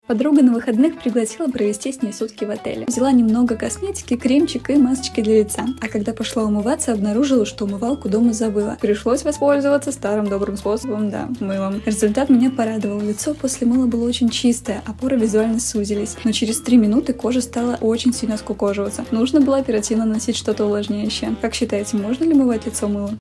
Подруга на выходных пригласила провести с ней сутки в отеле. Взяла немного косметики, кремчик и масочки для лица. А когда пошла умываться, обнаружила, что умывалку дома забыла. Пришлось воспользоваться старым добрым способом, да, мылом. Результат меня порадовал. Лицо после мыла было очень чистое, а поры визуально сузились. Но через 3 минуты кожа стала очень сильно скукоживаться. Нужно было оперативно наносить что-то увлажняющее. Как считаете, можно ли мывать лицо мылом?